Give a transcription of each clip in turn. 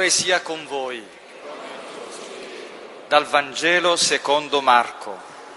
Signore sia con voi. Dal Vangelo secondo Marco.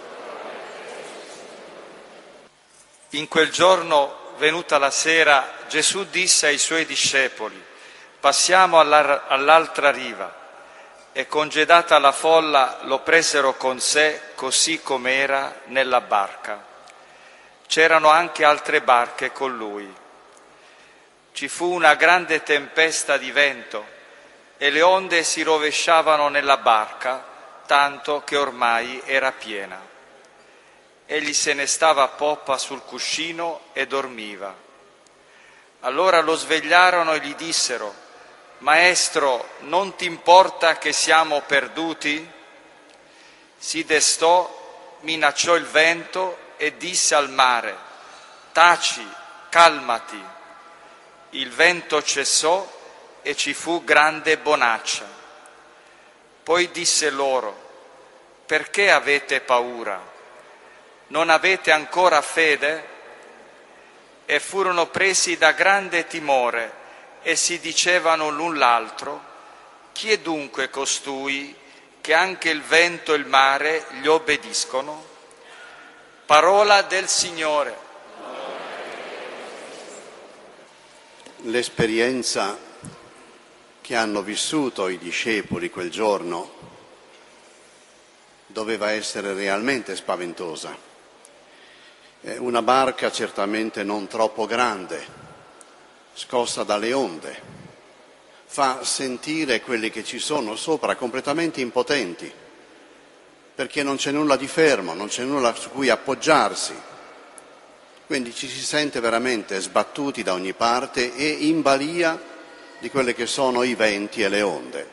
In quel giorno, venuta la sera, Gesù disse ai suoi discepoli: passiamo all'altra riva. E congedata la folla lo presero con sé così com'era nella barca. C'erano anche altre barche con lui. Ci fu una grande tempesta di vento e le onde si rovesciavano nella barca, tanto che ormai era piena. Egli se ne stava a poppa sul cuscino e dormiva. Allora lo svegliarono e gli dissero: Maestro, non ti importa che siamo perduti? Si destò, minacciò il vento e disse al mare: taci, calmati. Il vento cessò e ci fu grande bonaccia. Poi disse loro: perché avete paura? Non avete ancora fede? E furono presi da grande timore e si dicevano l'un l'altro: chi è dunque costui che anche il vento e il mare gli obbediscono? Parola del Signore. L'esperienza che hanno vissuto i discepoli quel giorno doveva essere realmente spaventosa. Una barca certamente non troppo grande, scossa dalle onde, fa sentire quelli che ci sono sopra completamente impotenti, perché non c'è nulla di fermo, non c'è nulla su cui appoggiarsi. Quindi ci si sente veramente sbattuti da ogni parte e in balia di quelli che sono i venti e le onde.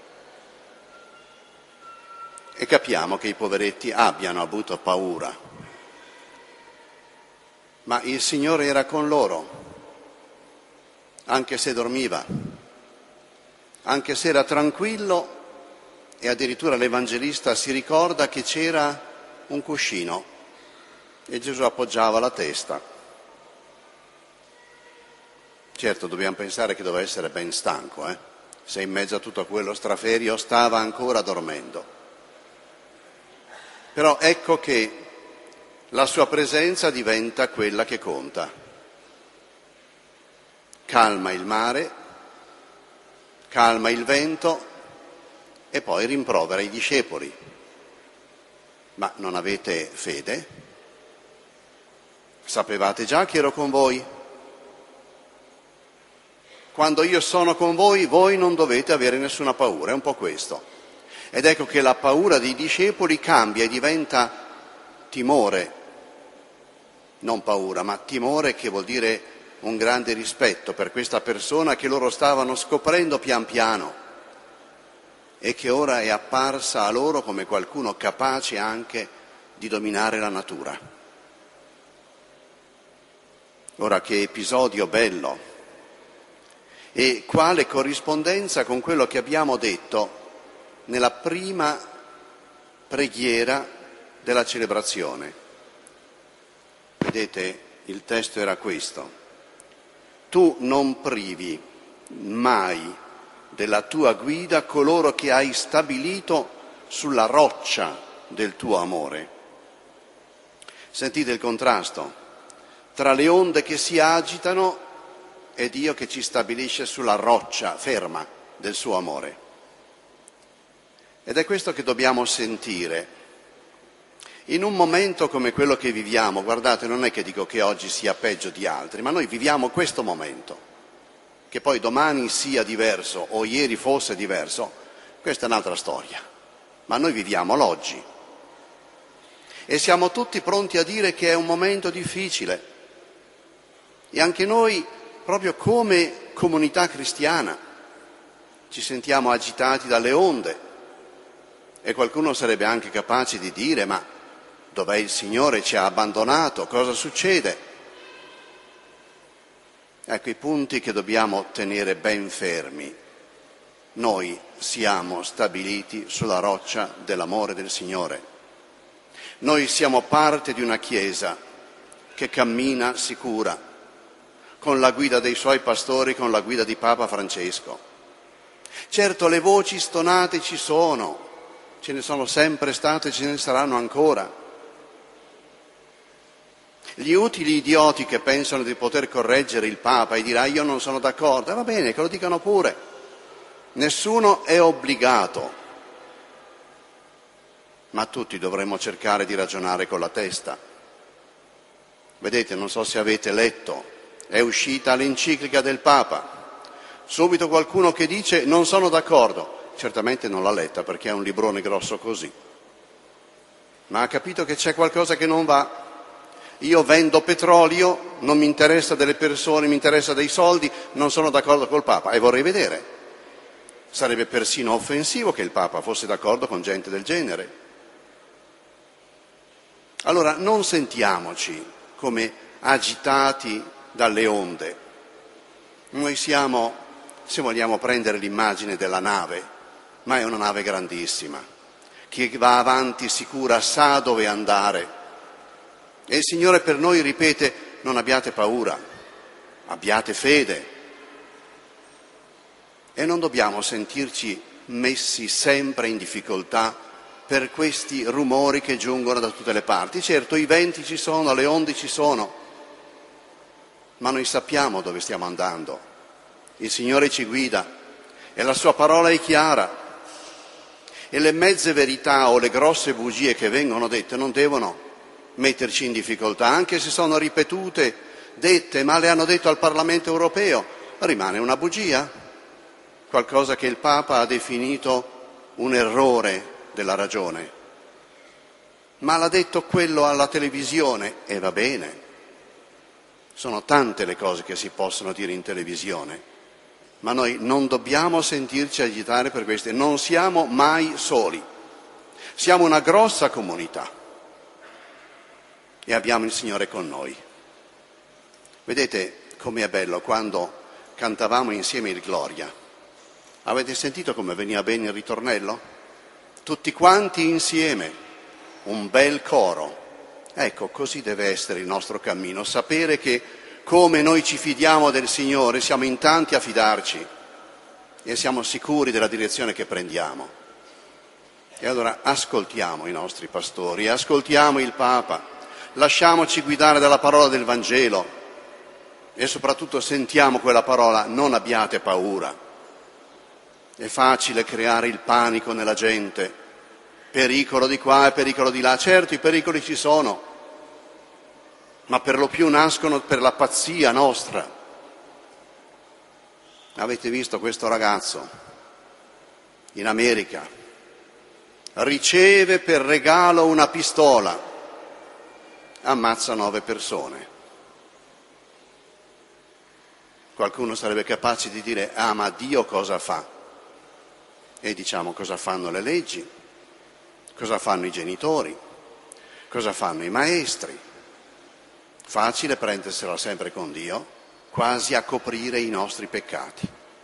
E capiamo che i poveretti abbiano avuto paura. Ma il Signore era con loro, anche se dormiva, anche se era tranquillo, e addirittura l'Evangelista si ricorda che c'era un cuscino e Gesù appoggiava la testa. Certo, dobbiamo pensare che doveva essere ben stanco, se in mezzo a tutto quello straferio stava ancora dormendo. Però ecco che la sua presenza diventa quella che conta. Calma il mare, calma il vento e poi rimprovera i discepoli. Ma non avete fede? Sapevate già che ero con voi? Quando io sono con voi, voi non dovete avere nessuna paura, è un po' questo. Ed ecco che la paura dei discepoli cambia e diventa timore, non paura, ma timore, che vuol dire un grande rispetto per questa persona che loro stavano scoprendo pian piano e che ora è apparsa a loro come qualcuno capace anche di dominare la natura. Ora, che episodio bello! E quale corrispondenza con quello che abbiamo detto nella prima preghiera della celebrazione. Vedete, il testo era questo: tu non privi mai della tua guida coloro che hai stabilito sulla roccia del tuo amore. Sentite il contrasto tra le onde che si agitano e Dio che ci stabilisce sulla roccia ferma del suo amore. Ed è questo che dobbiamo sentire. In un momento come quello che viviamo, guardate, non è che dico che oggi sia peggio di altri, ma noi viviamo questo momento. Che poi domani sia diverso o ieri fosse diverso, questa è un'altra storia. Ma noi viviamo l'oggi. E siamo tutti pronti a dire che è un momento difficile. E anche noi, proprio come comunità cristiana, ci sentiamo agitati dalle onde. E qualcuno sarebbe anche capace di dire: ma dov'è il Signore? Ci ha abbandonato? Cosa succede? Ecco i punti che dobbiamo tenere ben fermi. Noi siamo stabiliti sulla roccia dell'amore del Signore. Noi siamo parte di una Chiesa che cammina sicura, con la guida dei suoi pastori, con la guida di Papa Francesco. Certo, le voci stonate ci sono, ce ne sono sempre state e ce ne saranno ancora. Gli utili idioti che pensano di poter correggere il Papa e dire io non sono d'accordo, va bene, che lo dicano pure. Nessuno è obbligato, ma tutti dovremmo cercare di ragionare con la testa. Vedete, non so se avete letto, è uscita l'enciclica del Papa. Subito qualcuno che dice non sono d'accordo, certamente non l'ha letta perché è un librone grosso così, ma ha capito che c'è qualcosa che non va. Io vendo petrolio, non mi interessa delle persone, mi interessa dei soldi, non sono d'accordo col Papa e vorrei vedere. Sarebbe persino offensivo che il Papa fosse d'accordo con gente del genere. Allora non sentiamoci come agitati dalle onde. Noi siamo, se vogliamo prendere l'immagine della nave, ma è una nave grandissima, che va avanti sicura, sa dove andare. E il Signore per noi ripete, non abbiate paura, abbiate fede. E non dobbiamo sentirci messi sempre in difficoltà per questi rumori che giungono da tutte le parti. Certo, i venti ci sono, le onde ci sono, ma noi sappiamo dove stiamo andando. Il Signore ci guida e la sua parola è chiara. E le mezze verità o le grosse bugie che vengono dette non devono metterci in difficoltà, anche se sono ripetute, dette, ma le hanno detto al Parlamento europeo, rimane una bugia, qualcosa che il Papa ha definito un errore della ragione. Ma l'ha detto quello alla televisione e va bene. Sono tante le cose che si possono dire in televisione, ma noi non dobbiamo sentirci agitare per queste, non siamo mai soli, siamo una grossa comunità e abbiamo il Signore con noi. Vedete com'è bello quando cantavamo insieme il Gloria. Avete sentito come veniva bene il ritornello? Tutti quanti insieme, un bel coro. Ecco, così deve essere il nostro cammino, sapere che come noi ci fidiamo del Signore, siamo in tanti a fidarci e siamo sicuri della direzione che prendiamo. E allora ascoltiamo i nostri pastori, ascoltiamo il Papa, lasciamoci guidare dalla parola del Vangelo e soprattutto sentiamo quella parola, non abbiate paura. È facile creare il panico nella gente, pericolo di qua e pericolo di là. Certo, i pericoli ci sono, ma per lo più nascono per la pazzia nostra. Avete visto questo ragazzo in America? Riceve per regalo una pistola, ammazza 9 persone. Qualcuno sarebbe capace di dire, ma Dio cosa fa? E diciamo cosa fanno le leggi, cosa fanno i genitori, cosa fanno i maestri. Facile prendersela sempre con Dio, quasi a coprire i nostri peccati.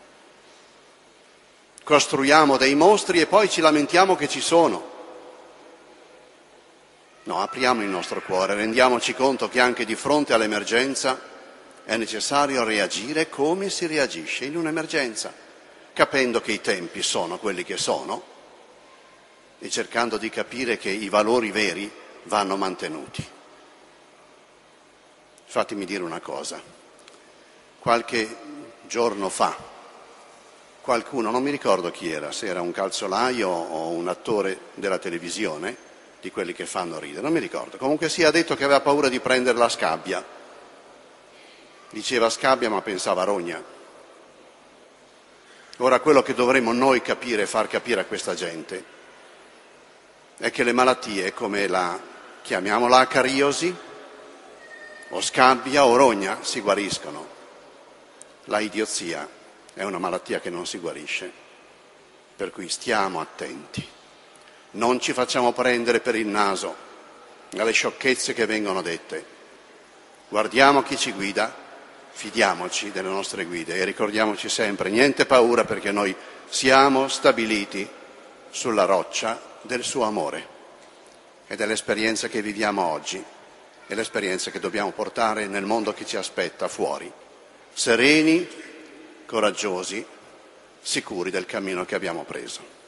Costruiamo dei mostri e poi ci lamentiamo che ci sono. No, apriamo il nostro cuore, rendiamoci conto che anche di fronte all'emergenza è necessario reagire come si reagisce in un'emergenza, capendo che i tempi sono quelli che sono e cercando di capire che i valori veri vanno mantenuti. Fatemi dire una cosa, qualche giorno fa qualcuno, non mi ricordo chi era, se era un calzolaio o un attore della televisione, di quelli che fanno ridere, non mi ricordo, comunque ha detto che aveva paura di prendere la scabbia. Diceva scabbia ma pensava rogna. Ora quello che dovremmo noi capire e far capire a questa gente è che le malattie come chiamiamola acariosi o scabbia o rogna si guariscono. La idiozia è una malattia che non si guarisce, per cui stiamo attenti. Non ci facciamo prendere per il naso dalle sciocchezze che vengono dette. Guardiamo chi ci guida, fidiamoci delle nostre guide e ricordiamoci sempre, niente paura perché noi siamo stabiliti sulla roccia del suo amore. Ed è l'esperienza che viviamo oggi, è l'esperienza che dobbiamo portare nel mondo che ci aspetta fuori. Sereni, coraggiosi, sicuri del cammino che abbiamo preso.